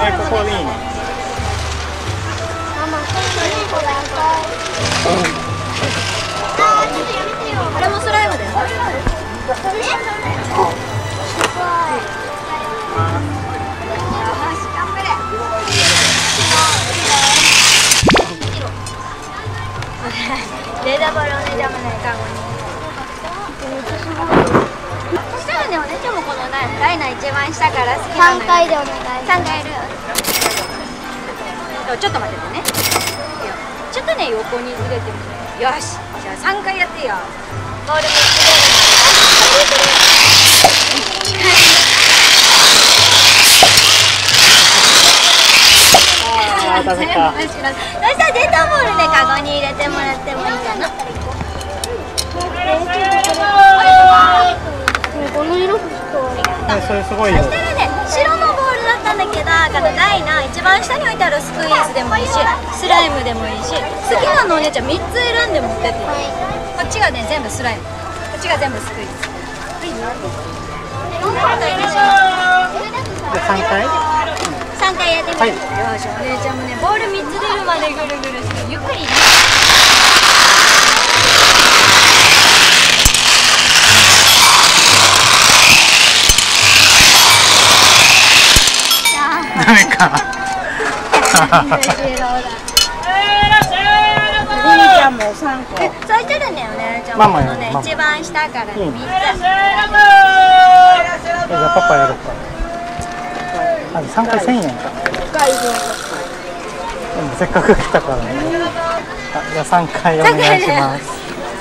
ここでいいね。 これもスライムだよ。レーダーボールお姉ちゃんもね、カゴに。そしたらね、お姉ちゃんもこのライナー一番下から好きなの。3回でお願い。3回やる。ちょっと待っててね。ちょっとね、横にずれてもね。よし、じゃあ3回やってよ。ボール3つ出るまで。ダメか。そしたらデッドボールね、カゴに入れてもらってもいいかな。この色それすごいよ。 そしたらね、白のボールだったんだけど、この台の一番下に置いてあるスクイーズでもいいし、スライムでもいいし、好きなのお姉ちゃん3つ選んで持ってっていい。こっちがね、全部スライム、こっちが全部スクイーズ。3回3回やってみる。よし、お姉ちゃんもね、ボール3つ出るまでぐるぐるして、ゆっくりね。 ダメか。 リリちゃんも3個。 そうしたらね、お姉ちゃんもこのね、一番下からね、3つ。 じゃあパパやろうか。3回1000円か。でもせっかく来たからね。じゃあ3回お願いします。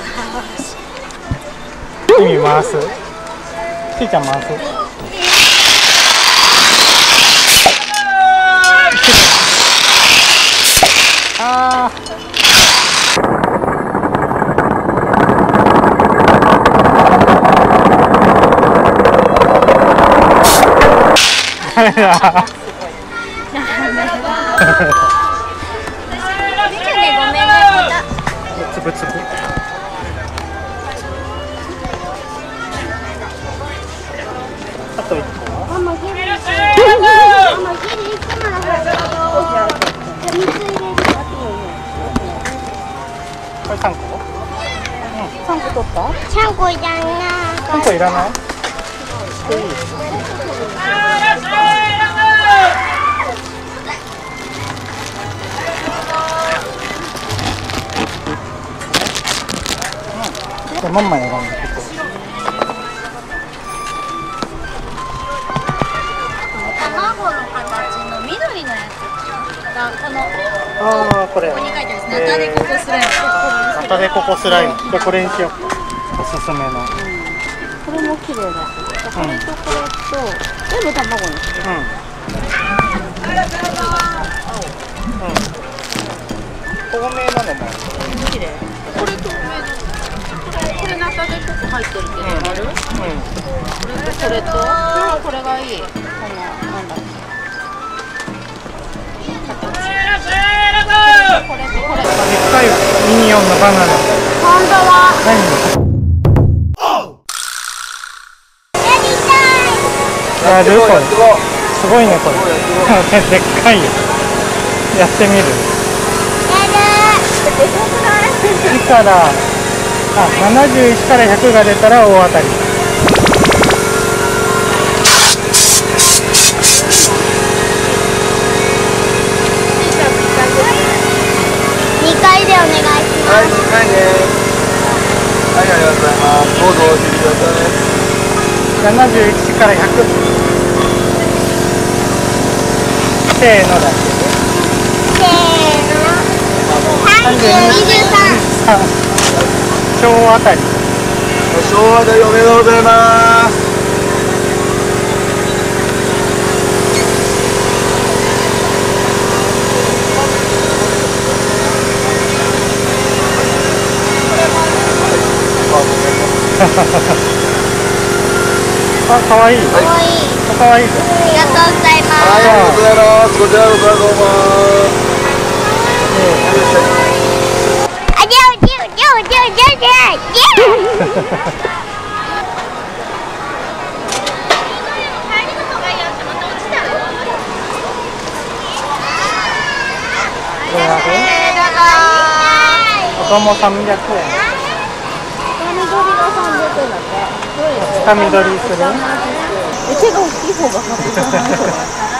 君回す。ちいちゃん回す。あー。つぶつぶ。あと1個。これ3個？ 3個取った？ 3個いらない。 3個いらない？ママ選んでここ。 卵の形の緑のやつ。この。 ああ、これ。 ここに書いてあるナタデココスライム。 ナタデココスライム。じゃこれにしよう。おすすめの。 これも綺麗だし。これとこれと全部卵にする。 透明なのも綺麗。これ透明の。これナタデココ入ってるけど、ある？これとこれがいい。このなんだっけ。これとこれ。でっかいミニオンのバナナ。 本当だ。 何？やるこれ。すごいねこれ。でっかいよ。やってみる。1から71から100が出たら大当たり。 2回でお願いします。 はい、2回です。はい、ありがとうございます。どうぞお入れください。 71から100。せーのだ。 せーの。30、23。 昭和あたり。 昭和でおめでとうございます。 あ、かわいい。かわいい。かわいい。 ありがとうございます。 ありがとうございます。こちらこそどうも。 こ子供300円。 緑が300円だって。 つかみ取りする？ 手が大きい方が800円。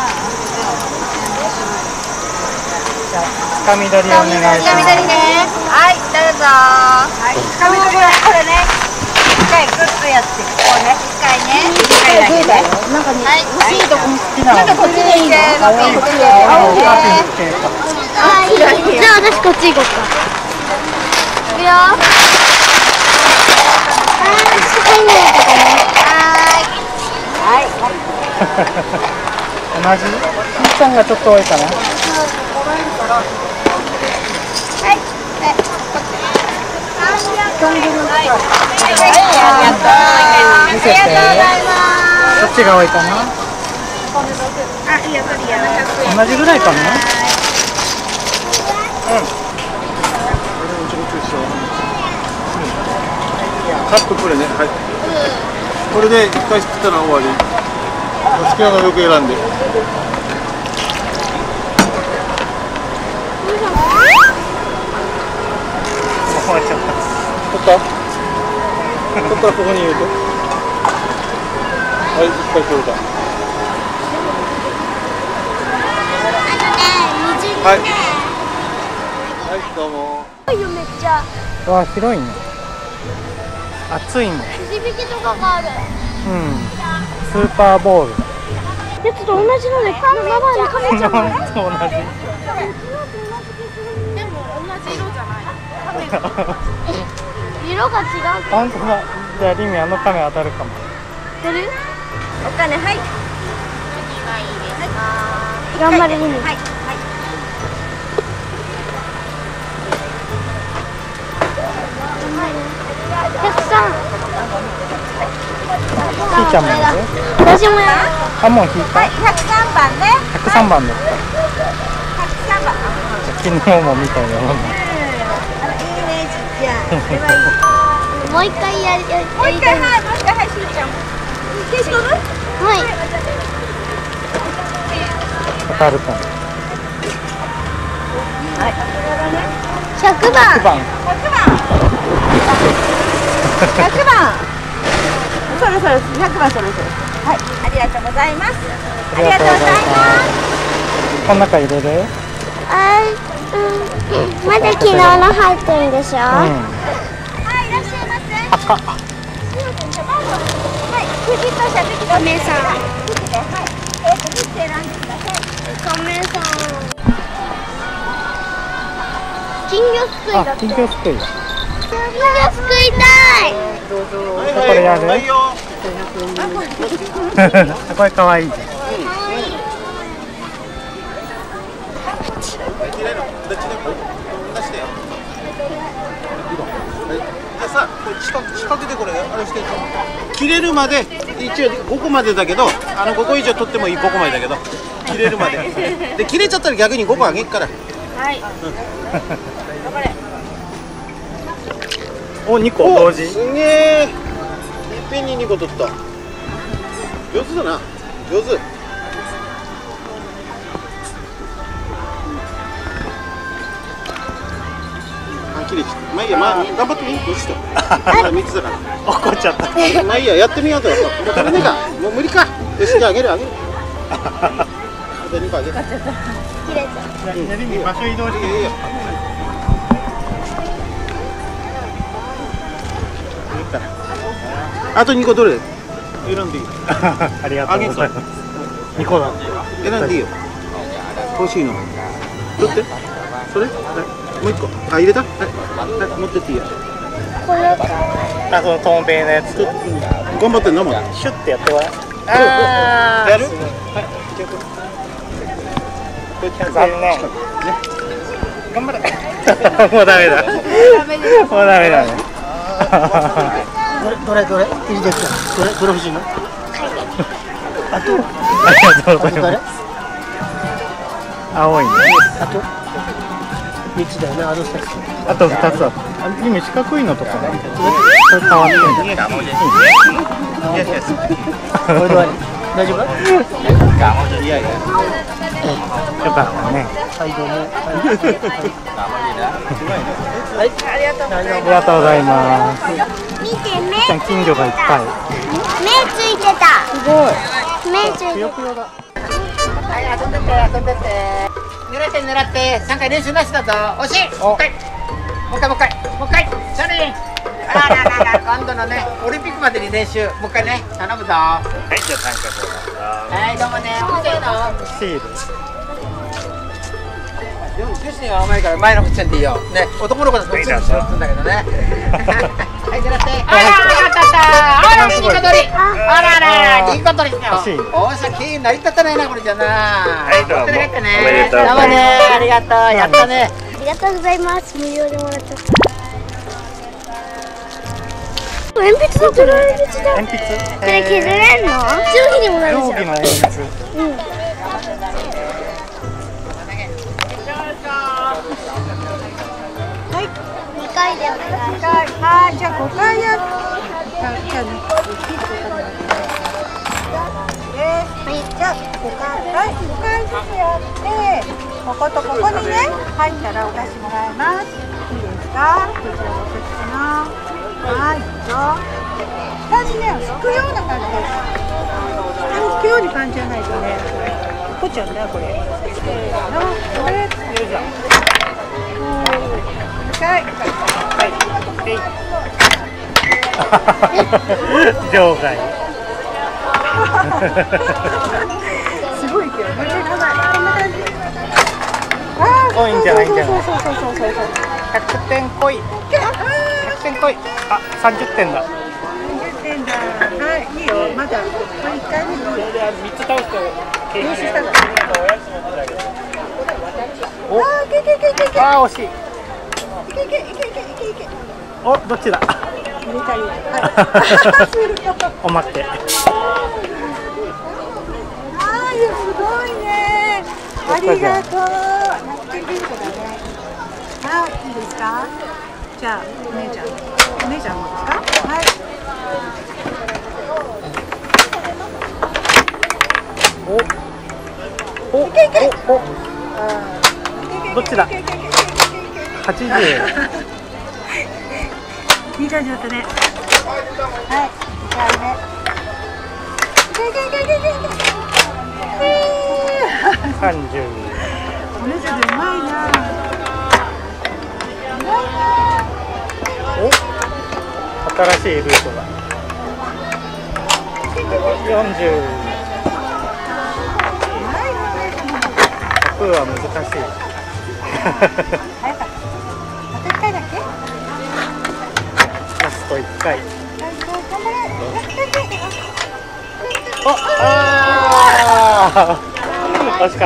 じゃあつかみ取りお願いします。 ね。はい、どうぞ。はい、つかみ取りはこれね。一回グッとやって、こうね、一回ね。一回だけね。 なんかね、 はい、 欲しいとこも好きなの。 ちょっとこっちでいいの。こっちで。 青がピンク系か。 じゃあ私こっち行こうか。いくよ。はい。 同じ？しんちゃんがちょっと多いかな。見せて。どっちが多いかな。同じぐらいかな。 カップこれね、はい。これで1回吸ったら終わり。好きなのよく選んで。 終わっちゃった。 取った？取ったらここに入れて。はい、1回取れた。はい。はい、どうも。 めっちゃ。 わあ、広いね。暑いね。 くじ引きとかがある。 うん。スーパーボール。 やつと同じので、名前にかけちゃう。 名前と同じ。 でも同じ色じゃない。 色が違う。 本当だ。じゃあリミあのカメ当たるかも。 出る？お金はい。頑張れリミ。はいはい。103。 ひーちゃんもやる？ 私もやる。 あ、もう引いた。 はい、103番ね。 103番だった。 103番。 昨日もみたいなもんね。 いいね、じゃあ。もう一回やりたい。もう一回、はい、もう一回、はい、しーちゃん。消し飛ぶ？はい。 当たるかも。 はい。100番。 100番。 100番。それそれ、100番それそれ。はい、ありがとうございます。ありがとうございます。 この中入れる？ まだ昨日の入ってるんでしょ。はい、いらっしゃいませ。 赤。 はい、次と射的の名さん。はい、次選んでください。ごめんさん。金魚すくいだって。 金魚すくいだ。 金魚すくいたい。 これやる？これ可愛いじゃん。 じゃあさ、これ仕掛けてこれあれして切れるまで一応5個までだけど、5個以上取ってもいい5個までだけど切れるまでで切れちゃったら逆に5個あげっから。 はい。頑張れ。 お、2個同時。 すげえ。いっぺんに2個取った。上手だな。上手。切れちゃった。まあいいや、まあ頑張ってみ。どうした。まだ3つだから。 怒っちゃった。 まあいいや、やってみようと。もう足りねえか。もう無理か。よし、じゃああげるあげる。あと2個あげる。 切れちゃう。 やりに場所移動して。 いいよ。あと2個どれ？選んでいい。 ありがとうございます。2個だ。 選んでいいよ。欲しいの。取って。それ？はい。もう1個。あ、入れた？はい。はい。持ってっていいよ。 これ。 あ、その透明のやつ。 頑張ってんのも。 シュッてやってごらん。 やる？ はい。残念。頑張れ。もうダメだ。もうダメだね。 どれいいですか。どれ欲しいの？あとありがとうございます。青いね。 あと3つだよね。あと2つ。 あと2つあった。今四角いのとかね。これ変わってる。 これでは大丈夫？ いやいや。 よかったね。 はい、どうも。 はい、ありがとうございます。 ありがとうございます。 見て目ちゃん金魚がいっぱい。 目ついてた。 すごい。 目ついてぷよぷよだ。 はい、遊んでて、遊んでて。狙って狙って3回練習なしだぞ。惜しい。もう一回。もう一回もう一回もう一回。チャレンジ。あらららら、今度のねオリンピックまでに練習もう一回ね頼むぞ。ははい、じゃあ参加します。 い、どうもね。お店の。 シール。 女子には甘いから前の口んでいいよ。ね、男の子だと普通にしろって言うんだけどね。はい、狙って。あら、あったあった。あら、リンゴ取り。あららら、リンゴ取りしたよ。大崎成り立たないなこれじゃな。 はいどうもおめでとうおめでとうございますどうもね、ありがとう。やったね。 ありがとうございます。無料でもらっちゃった。鉛筆だ、これ鉛筆だ。 鉛筆。 これ削れんの？定規にもなるじゃん。 定規の鉛筆。 うん。2回でお願いします。 はい、じゃあ5回やっじゃあ5回、はい、5回ずつやってこことここにね入ったらお出しもらいます。いいですか？こちらご説明のはい、どうぞ。下にね、すくような感じです。下にすくように感じじゃないとねこっちゃうんだこれ。せーの、これよいしょ。はい、 場外。 すごいけど、こんな感じ。 お、いいんじゃない、いいんじゃない。 そう。 100点来い。100点来い。あ、30点だ。 30点だ。はい、いいよ。まだこれ1回目の 3つ倒すと練習したの。 お、 あ、け。 あー、惜しい。 いけ。 お、どっちだ。 入れた。はい。 おまけ。 あー、すごいね。ありがとう。100点ビンゴだね。はい、いいですか？じゃあ、お姉ちゃんもですか？はい。 お、どっちだ。80。 いい感じだったね。はい、2回目。 30。 お姉ちゃんでうまいな。 お、新しいルートだ。40。100は難しい。 早かった。あと1回だけ？ ラスト1回。 頑張れ。 あー、惜しかった。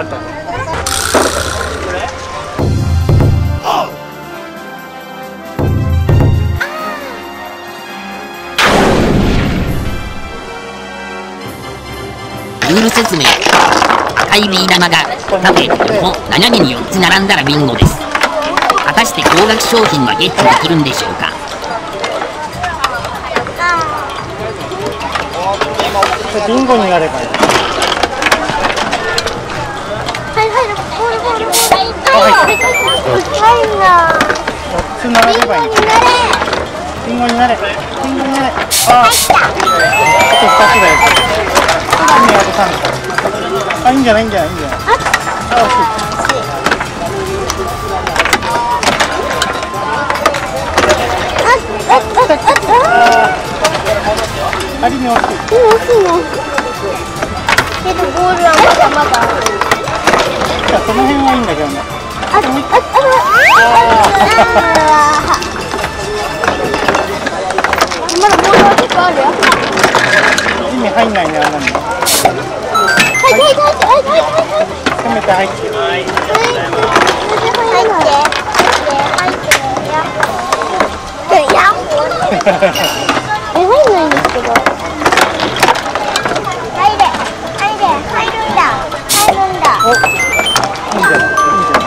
ルール説明。赤いビー玉が縦、横、斜めに4つ並んだらビンゴです。果たして高額商品はゲットできるんでしょうか。 ビンゴになればいい。4つ並べばいい。ビンゴになれ。あー、あと2つだよ。あと3個。あ、いいんじゃない。あ、惜しい。ありに惜しい。 けどボールはまだじゃあその辺はいいんだけどね。 まだボールは結構あるよ。 意味入んないね、あんなの。せめて入って。 入って入んないんですけど。入るんだ。 お、いいんじゃない。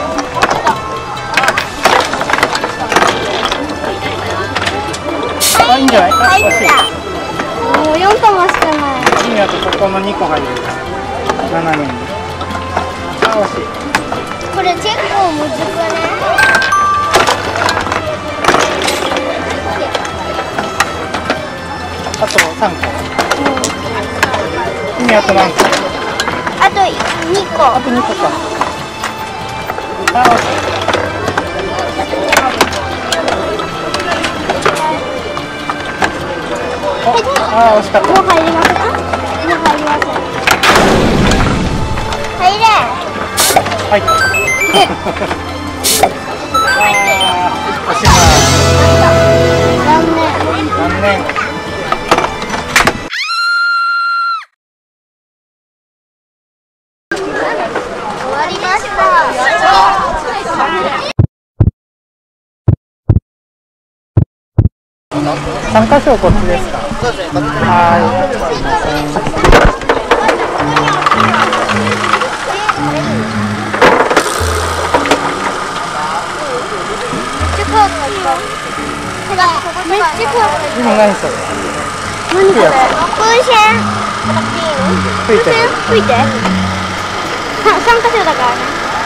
あ、いいんじゃない。 入った。もう4玉しかない。 次にあとここの2個入る。斜めに。あ、惜しい。 これ結構むずくね。 あと3個。君あと何個？ あと2個。 あと2個か。あ、惜しい。あ、惜しかった。 もう入りますか？もう入りません。入れ。 はい。おしまい。 残念。 残念。 終わりました。 参加賞こっちですか？はい。 めっちゃ怖い。 今何それ？ 何これ？風船。 吹いてる。 吹いて。参加賞だからね。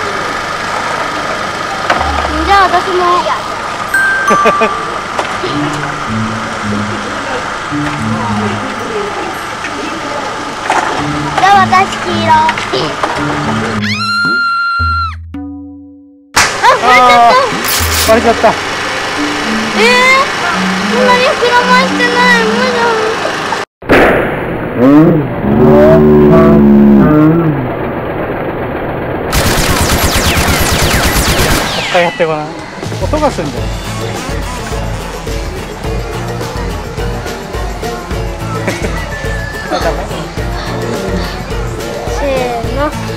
じゃあ私も。じゃあ私黄色。 割れちゃった。 そんなに膨らましてない。無理。 一回やってごらん。音がするんじゃない？ せーの。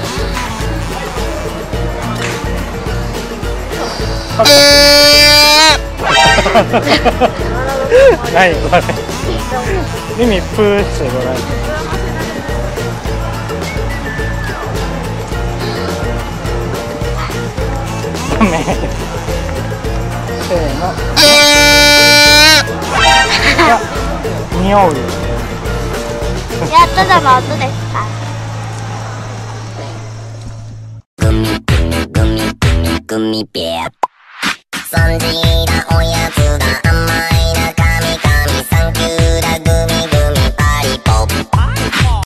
何これ？耳プーってごらん。ダメ。せーの。いや、匂うよ。 やっとでも音ですか？ グミベア。3時だおやつだ。